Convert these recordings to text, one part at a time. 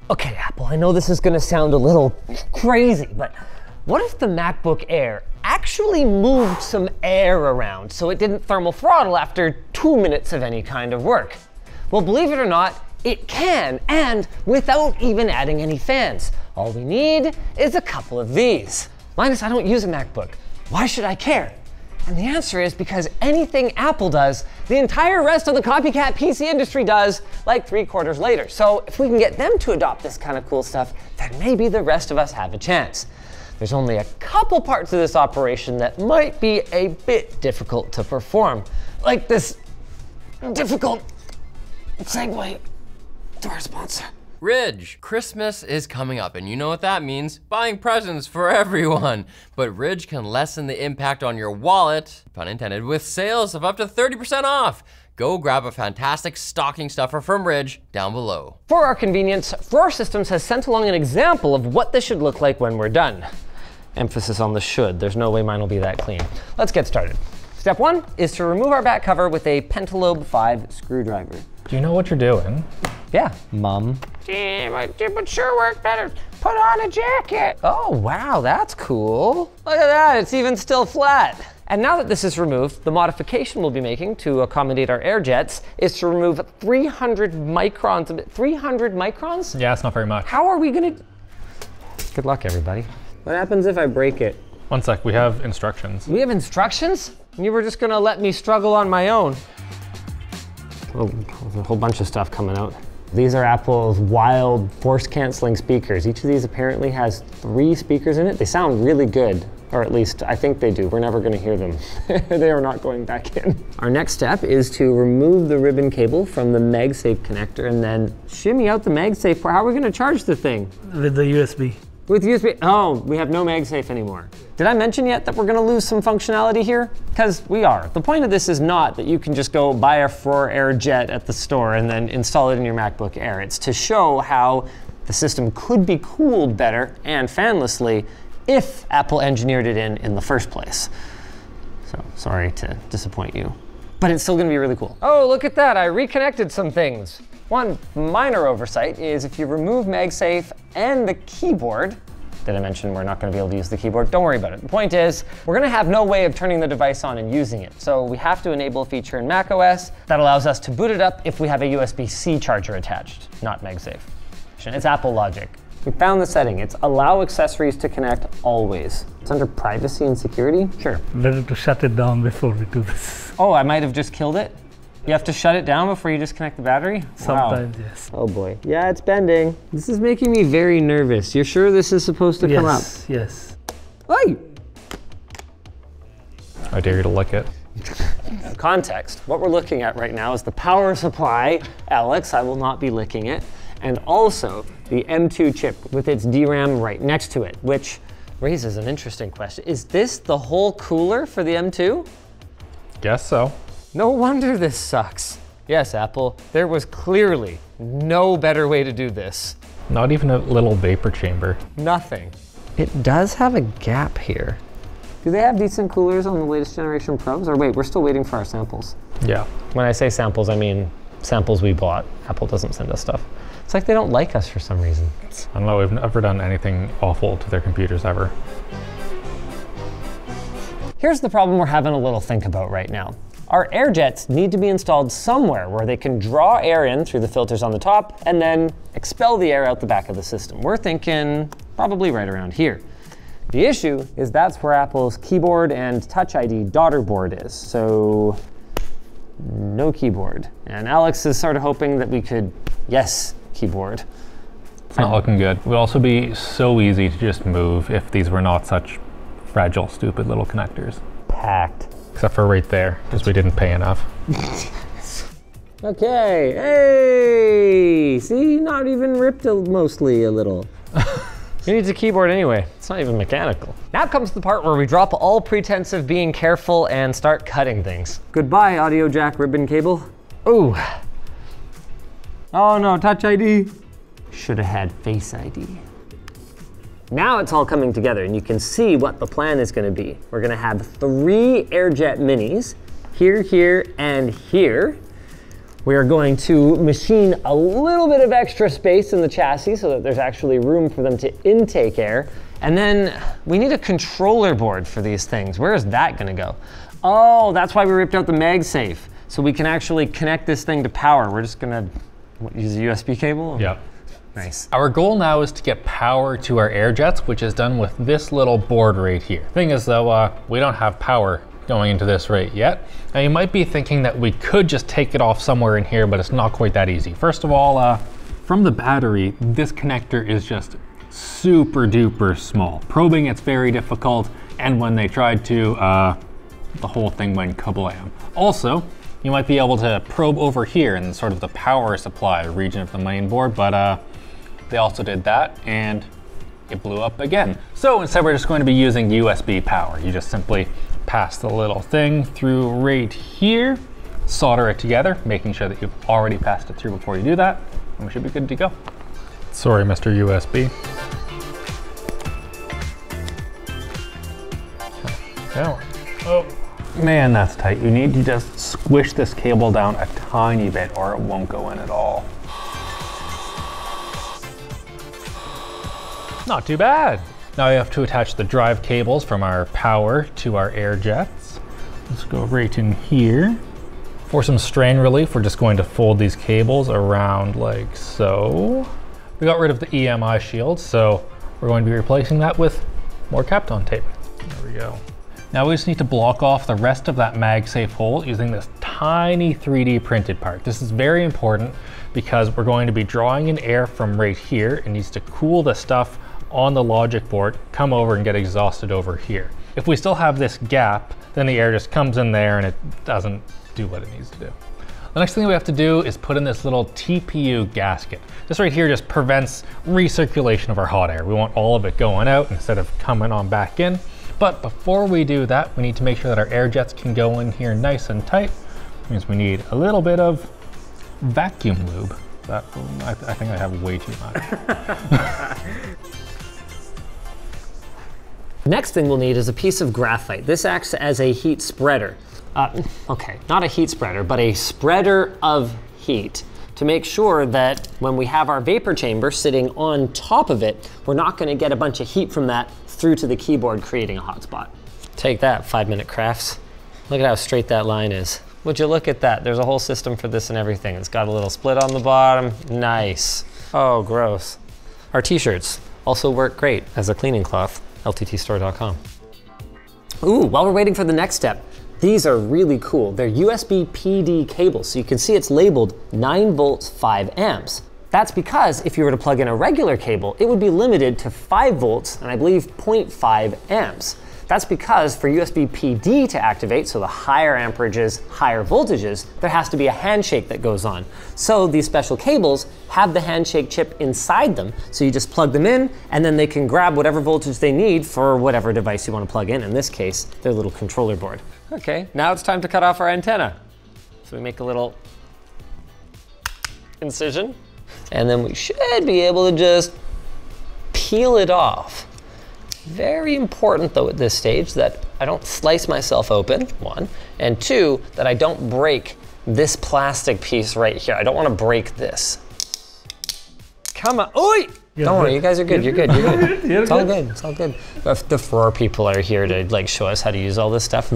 Okay, Apple, I know this is gonna sound a little crazy, but what if the MacBook Air actually moved some air around so it didn't thermal throttle after 2 minutes of any kind of work? Well, believe it or not, it can, and without even adding any fans. All we need is a couple of these. Linus, I don't use a MacBook. Why should I care? And the answer is because anything Apple does, the entire rest of the copycat PC industry does like 3 quarters later. So if we can get them to adopt this kind of cool stuff, then maybe the rest of us have a chance. There's only a couple parts of this operation that might be a bit difficult to perform, like this difficult segue to our sponsor. Ridge, Christmas is coming up, and you know what that means, buying presents for everyone. But Ridge can lessen the impact on your wallet, pun intended, with sales of up to 30% off. Go grab a fantastic stocking stuffer from Ridge down below. For our convenience, Frore Systems has sent along an example of what this should look like when we're done. Emphasis on the should, there's no way mine will be that clean. Let's get started. Step 1 is to remove our back cover with a Pentalobe 5 screwdriver. Do you know what you're doing? Yeah, Mum. It would sure work better. Put on a jacket. Oh, wow, that's cool. Look at that, it's even still flat. And now that this is removed, the modification we'll be making to accommodate our AirJets is to remove 300 microns of it. 300 microns? Yeah, it's not very much. How are we gonna? Good luck, everybody. What happens if I break it? One sec, we have instructions. We have instructions? You were just gonna let me struggle on my own. Oh, there's a whole bunch of stuff coming out. These are Apple's wild force-canceling speakers. Each of these apparently has 3 speakers in it. They sound really good, or at least I think they do. We're never gonna hear them. They are not going back in. Our next step is to remove the ribbon cable from the MagSafe connector and then shimmy out the MagSafe port. How are we gonna charge the thing? With the USB. With USB, oh, we have no MagSafe anymore. Did I mention yet that we're gonna lose some functionality here? Because we are. The point of this is not that you can just go buy a Frore AirJet at the store and then install it in your MacBook Air. It's to show how the system could be cooled better and fanlessly if Apple engineered it in the first place. So, sorry to disappoint you. But it's still gonna be really cool. Oh, look at that, I reconnected some things. One minor oversight is if you remove MagSafe and the keyboard, did I mention we're not gonna be able to use the keyboard? Don't worry about it. The point is, we're gonna have no way of turning the device on and using it. So we have to enable a feature in macOS that allows us to boot it up if we have a USB-C charger attached, not MagSafe. It's Apple logic. We found the setting. It's allow accessories to connect always. It's under privacy and security? Sure. Better to shut it down before we do this. Oh, I might have just killed it? You have to shut it down before you disconnect the battery? Sometimes, wow. yes. Oh boy. Yeah, it's bending. This is making me very nervous. You're sure this is supposed to come up? Yes. Oi! I dare you to lick it. Context. What we're looking at right now is the power supply. Alex, I will not be licking it. And also the M2 chip with its DRAM right next to it, which raises an interesting question. Is this the whole cooler for the M2? Guess so. No wonder this sucks. Yes, Apple, there was clearly no better way to do this. Not even a little vapor chamber. Nothing. It does have a gap here. Do they have decent coolers on the latest generation Pros? Or wait, we're still waiting for our samples. Yeah. When I say samples, I mean samples we bought. Apple doesn't send us stuff. It's like they don't like us for some reason. I don't know, we've never done anything awful to their computers ever. Here's the problem we're having a little think about right now. Our AirJets need to be installed somewhere where they can draw air in through the filters on the top and then expel the air out the back of the system. We're thinking probably right around here. The issue is that's where Apple's keyboard and Touch ID daughter board is. So no keyboard. And Alex is sort of hoping that we could, yes, keyboard. It's not looking good. It would also be so easy to just move if these were not such fragile, stupid little connectors. Packed. Except for right there, because we didn't pay enough. Okay, hey! See, not even ripped mostly a little. Who needs a keyboard anyway? It's not even mechanical. Now comes the part where we drop all pretense of being careful and start cutting things. Goodbye, audio jack ribbon cable. Ooh. Oh no, Touch ID. Should have had Face ID. Now it's all coming together and you can see what the plan is gonna be. We're gonna have 3 AirJet minis, here, here, and here. We are going to machine a little bit of extra space in the chassis so that there's actually room for them to intake air. And then we need a controller board for these things. Where is that gonna go? Oh, that's why we ripped out the MagSafe. So we can actually connect this thing to power. We're just gonna use a USB cable? Yep. Nice. Our goal now is to get power to our AirJets, which is done with this little board right here. Thing is though, we don't have power going into this right yet. Now you might be thinking that we could just take it off somewhere in here, but it's not quite that easy. First of all, from the battery, this connector is just super duper small. Probing it's very difficult, and when they tried to, the whole thing went kablam. Also, you might be able to probe over here in sort of the power supply region of the main board, but they also did that and it blew up again. So instead we're just going to be using USB power. You just simply pass the little thing through right here, solder it together, making sure that you've already passed it through before you do that, and we should be good to go. Sorry, Mr. USB. Oh, man, that's tight. You need to just squish this cable down a tiny bit or it won't go in at all. Not too bad. Now we have to attach the drive cables from our power to our AirJets. Let's go right in here. For some strain relief, we're just going to fold these cables around like so. We got rid of the EMI shield, so we're going to be replacing that with more Kapton tape. There we go. Now we just need to block off the rest of that MagSafe hole using this tiny 3D printed part. This is very important because we're going to be drawing in air from right here. It needs to cool the stuff on the logic board, come over and get exhausted over here. If we still have this gap, then the air just comes in there and it doesn't do what it needs to do. The next thing we have to do is put in this little TPU gasket. This right here just prevents recirculation of our hot air. We want all of it going out instead of coming on back in. But before we do that, we need to make sure that our AirJets can go in here nice and tight. Which means we need a little bit of vacuum lube. That, I think I have way too much. Next thing we'll need is a piece of graphite. This acts as a heat spreader. Okay, not a heat spreader, but a spreader of heat to make sure that when we have our vapor chamber sitting on top of it, we're not gonna get a bunch of heat from that through to the keyboard, creating a hotspot. Take that, 5-minute crafts. Look at how straight that line is. Would you look at that? There's a whole system for this and everything. It's got a little split on the bottom. Nice. Oh, gross. Our t-shirts also work great as a cleaning cloth. LTTstore.com. Ooh, while we're waiting for the next step, these are really cool. They're USB PD cables, so you can see it's labeled 9 volts, 5 amps. That's because if you were to plug in a regular cable, it would be limited to 5 volts and I believe 0.5 amps. That's because for USB PD to activate, so the higher amperages, higher voltages, there has to be a handshake that goes on. So these special cables have the handshake chip inside them, so you just plug them in and then they can grab whatever voltage they need for whatever device you want to plug in this case, their little controller board. Okay, now it's time to cut off our antenna. So we make a little incision, and then we should be able to just peel it off. Very important though at this stage that I don't slice myself open, 1, and 2, that I don't break this plastic piece right here. I don't want to break this. Come on, oi! Don't worry, you guys are good, you're good, you're good. It's all good, it's all good. But the Frore people are here to like show us how to use all this stuff.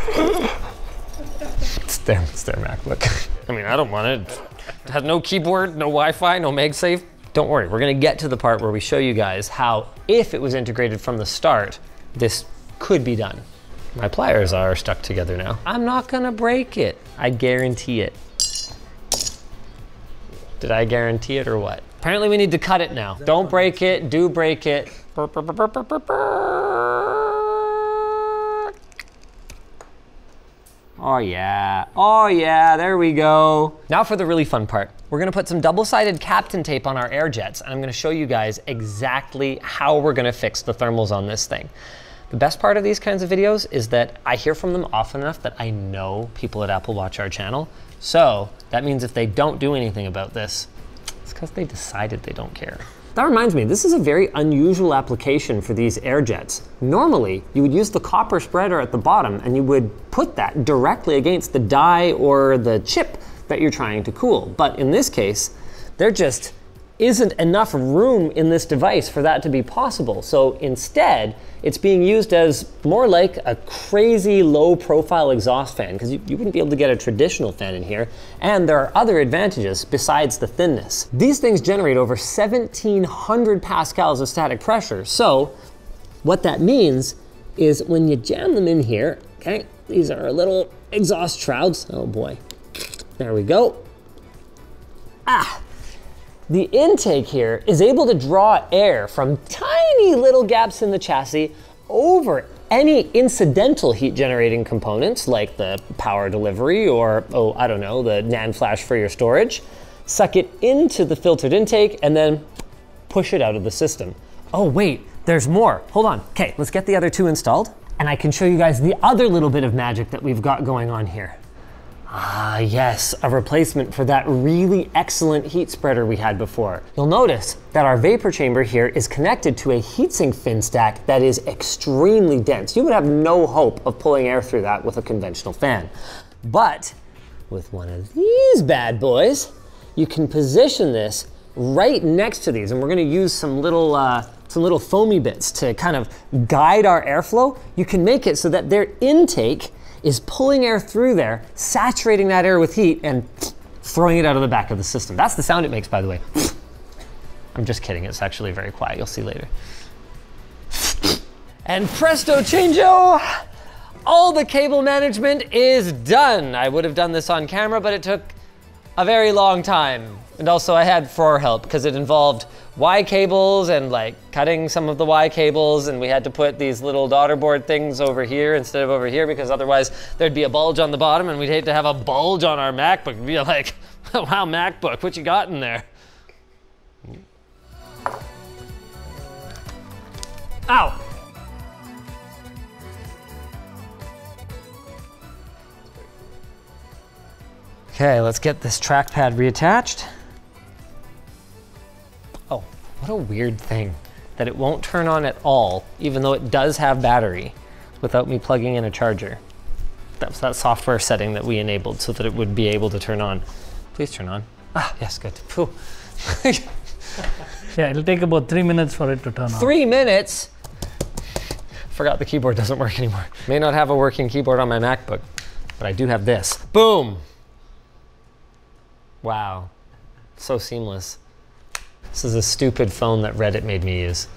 It's their MacBook. I mean, I don't want it. It has no keyboard, no Wi-Fi, no MagSafe. Don't worry, we're gonna get to the part where we show you guys how, if it was integrated from the start, this could be done. My pliers are stuck together now. I'm not gonna break it. I guarantee it. Did I guarantee it or what? Apparently we need to cut it now. Don't break it, do break it. Oh yeah, there we go. Now for the really fun part. We're gonna put some double-sided Kapton tape on our AirJets, and I'm gonna show you guys exactly how we're gonna fix the thermals on this thing. The best part of these kinds of videos is that I hear from them often enough that I know people at Apple watch our channel. So that means if they don't do anything about this, it's because they decided they don't care. That reminds me, this is a very unusual application for these AirJets. Normally, you would use the copper spreader at the bottom and you would put that directly against the die or the chip that you're trying to cool. But in this case, there just isn't enough room in this device for that to be possible. So instead, it's being used as more like a crazy low profile exhaust fan, because you wouldn't be able to get a traditional fan in here. And there are other advantages besides the thinness. These things generate over 1,700 pascals of static pressure. So what that means is when you jam them in here, okay, these are our little exhaust shrouds. Oh boy, there we go. The intake here is able to draw air from tiny little gaps in the chassis over any incidental heat generating components like the power delivery or, oh, I don't know, the NAND flash for your storage, suck it into the filtered intake and then push it out of the system. Oh wait, there's more. Hold on. Okay, let's get the other two installed and I can show you guys the other little bit of magic that we've got going on here. Ah, yes, a replacement for that really excellent heat spreader we had before. You'll notice that our vapor chamber here is connected to a heatsink fin stack that is extremely dense. You would have no hope of pulling air through that with a conventional fan. But with one of these bad boys, you can position this right next to these, and we're gonna use some little foamy bits to kind of guide our airflow. You can make it so that their intake is pulling air through there, saturating that air with heat, and throwing it out of the back of the system. That's the sound it makes, by the way. I'm just kidding, it's actually very quiet, you'll see later. And presto changeo, all the cable management is done. I would have done this on camera, but it took a very long time. And also I had Frore help because it involved Y cables and like cutting some of the Y cables, and we had to put these little daughter board things over here instead of over here because otherwise there'd be a bulge on the bottom and we'd hate to have a bulge on our MacBook. It'd be like, wow, MacBook, what you got in there? Ow! Okay, let's get this trackpad reattached. Oh, what a weird thing that it won't turn on at all, even though it does have battery, without me plugging in a charger. That was that software setting that we enabled so that it would be able to turn on. Please turn on. Ah, yes, good. Phew. Yeah, it'll take about 3 minutes for it to turn on. 3 minutes? Forgot the keyboard doesn't work anymore. May not have a working keyboard on my MacBook, but I do have this. Boom! Wow, so seamless. This is a stupid phone that Reddit made me use.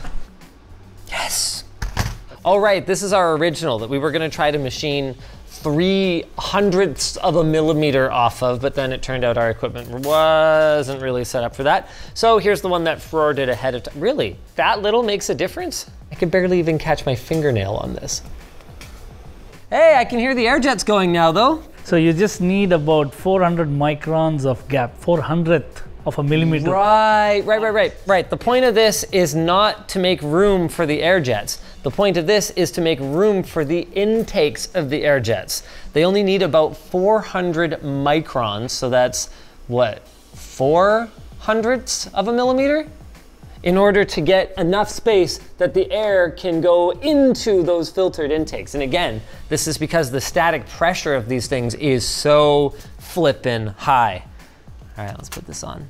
Yes! All right, this is our original that we were gonna try to machine 3/100ths of a millimeter off of, but then it turned out our equipment wasn't really set up for that. So here's the one that Frore did ahead of time. Really, that little makes a difference? I could barely even catch my fingernail on this. Hey, I can hear the AirJets going now though. So you just need about 400 microns of gap, 400th of a millimeter. Right. The point of this is not to make room for the AirJets. The point of this is to make room for the intakes of the AirJets. They only need about 400 microns, so that's what, 4/100ths of a millimeter? In order to get enough space that the air can go into those filtered intakes. And again, this is because the static pressure of these things is so flippin' high. All right, let's put this on.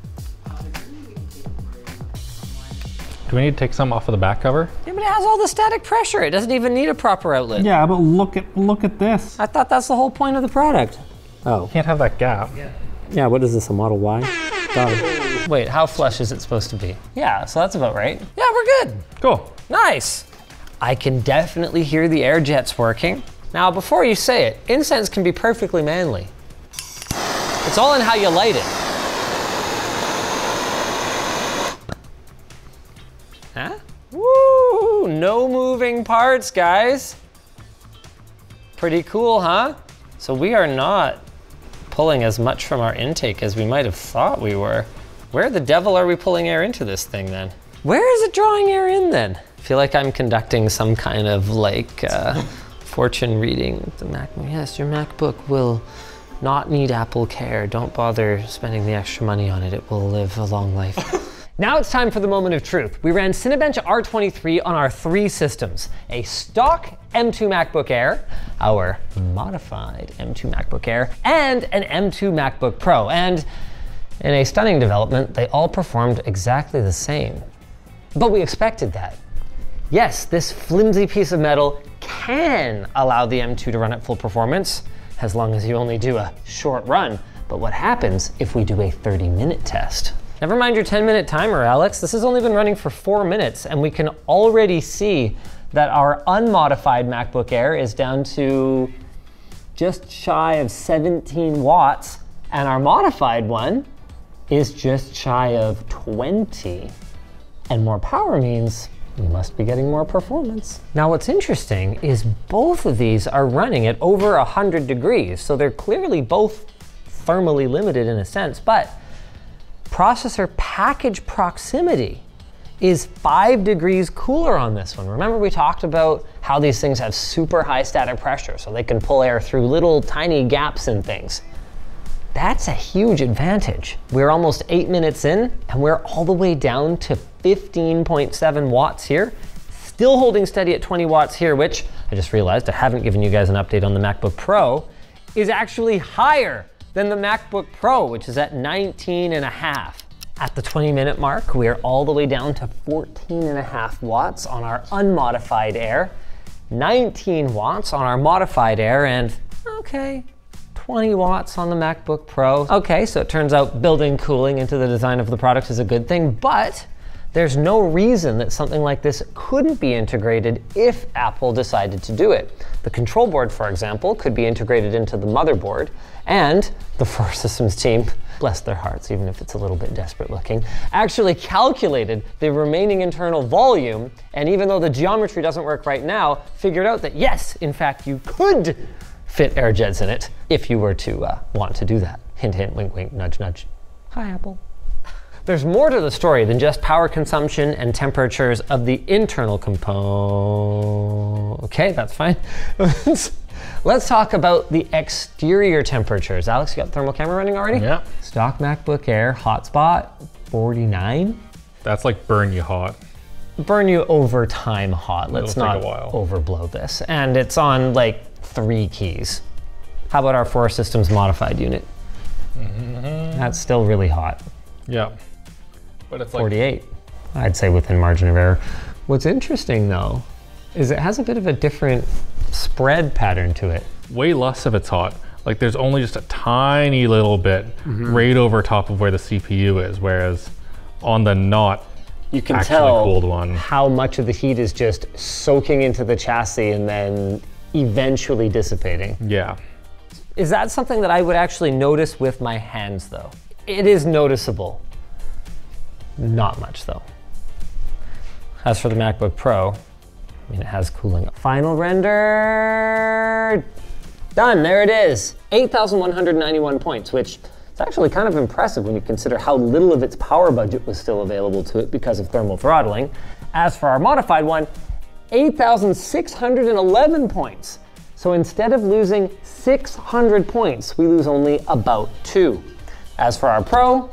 Do we need to take some off of the back cover? Yeah, but it has all the static pressure. It doesn't even need a proper outlet. Yeah, but look at this. I thought that's the whole point of the product. Oh. You can't have that gap. Yeah, what is this, a Model Y? Wait, how flush is it supposed to be? Yeah, so that's about right. Yeah, we're good. Cool. Nice. I can definitely hear the AirJets working. Now, before you say it, incense can be perfectly manly. It's all in how you light it. Huh? Woo, no moving parts, guys. Pretty cool, huh? So we are not pulling as much from our intake as we might have thought we were. Where the devil are we pulling air into this thing then? Where is it drawing air in then? I feel like I'm conducting some kind of like fortune reading. The MacBook, yes, your MacBook will not need Apple Care. Don't bother spending the extra money on it. It will live a long life. Now it's time for the moment of truth. We ran Cinebench R23 on our 3 systems: a stock M2 MacBook Air, our modified M2 MacBook Air, and an M2 MacBook Pro. And in a stunning development, they all performed exactly the same. But we expected that. Yes, this flimsy piece of metal can allow the M2 to run at full performance, as long as you only do a short run. But what happens if we do a 30-minute test? Never mind your 10-minute timer, Alex. This has only been running for 4 minutes, and we can already see that our unmodified MacBook Air is down to just shy of 17 watts, and our modified one is just shy of 20. And more power means we must be getting more performance. Now what's interesting is both of these are running at over 100 degrees, so they're clearly both thermally limited in a sense, but processor package proximity is 5 degrees cooler on this one. Remember we talked about how these things have super high static pressure, so they can pull air through little tiny gaps in things. That's a huge advantage. We're almost 8 minutes in, and we're all the way down to 15.7 watts here. Still holding steady at 20 watts here, which I just realized I haven't given you guys an update on the MacBook Pro, is actually higher than the MacBook Pro, which is at 19.5. At the 20-minute mark, we are all the way down to 14.5 watts on our unmodified Air, 19 watts on our modified Air, and okay, 20 watts on the MacBook Pro. Okay, so it turns out building cooling into the design of the product is a good thing, but there's no reason that something like this couldn't be integrated if Apple decided to do it. The control board, for example, could be integrated into the motherboard, and the Frore Systems team, bless their hearts, even if it's a little bit desperate looking, actually calculated the remaining internal volume, and even though the geometry doesn't work right now, figured out that yes, in fact, you could fit AirJets in it if you were to want to do that. Hint, hint, wink, wink, nudge, nudge. Hi, Apple. There's more to the story than just power consumption and temperatures of the internal component. Okay, that's fine. Let's talk about the exterior temperatures. Alex, you got the thermal camera running already? Yeah. Stock MacBook Air, hotspot, 49. That's like burn you hot. Burn you over time hot. Let's not overblow this. And it's on like 3 keys. How about our Frore Systems modified unit? That's still really hot. Yeah. But it's like 48. I'd say within margin of error. What's interesting though, is it has a bit of a different spread pattern to it. Way less of it's hot. Like there's only just a tiny little bit right over top of where the CPU is, whereas on the not you can actually tell cooled one, how much of the heat is just soaking into the chassis and then eventually dissipating. Yeah. Is that something that I would actually notice with my hands though? It is noticeable. Not much though. As for the MacBook Pro, I mean, it has cooling. Final render, done, there it is. 8,191 points, which is actually kind of impressive when you consider how little of its power budget was still available to it because of thermal throttling. As for our modified one, 8,611 points. So instead of losing 600 points, we lose only about 2. As for our Pro,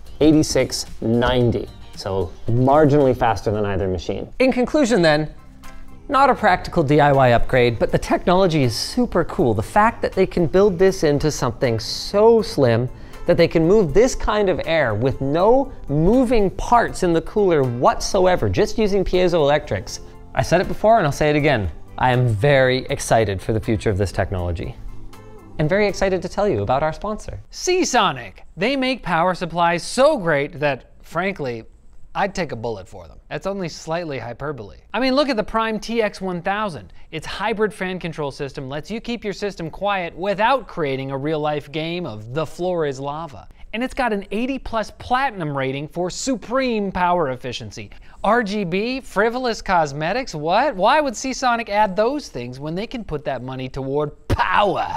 8690. So marginally faster than either machine. In conclusion then, not a practical DIY upgrade, but the technology is super cool. The fact that they can build this into something so slim that they can move this kind of air with no moving parts in the cooler whatsoever, just using piezoelectrics. I said it before and I'll say it again. I am very excited for the future of this technology. And very excited to tell you about our sponsor. Seasonic. They make power supplies so great that, frankly, I'd take a bullet for them. That's only slightly hyperbole. I mean, look at the Prime TX1000. Its hybrid fan control system lets you keep your system quiet without creating a real-life game of the floor is lava. And it's got an 80+ platinum rating for supreme power efficiency. RGB, frivolous cosmetics, what? Why would Seasonic add those things when they can put that money toward power?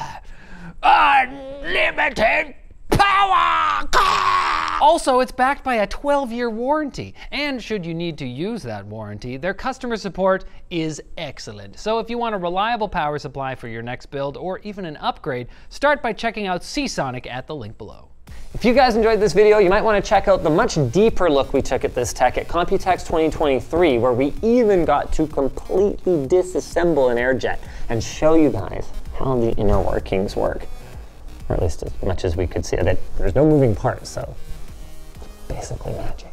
Unlimited power! Also, it's backed by a 12-year warranty. And should you need to use that warranty, their customer support is excellent. So if you want a reliable power supply for your next build or even an upgrade, start by checking out Seasonic at the link below. If you guys enjoyed this video, you might want to check out the much deeper look we took at this tech at Computex 2023, where we even got to completely disassemble an AirJet and show you guys how the inner workings work. Or at least as much as we could see. There's no moving parts, so it's basically magic.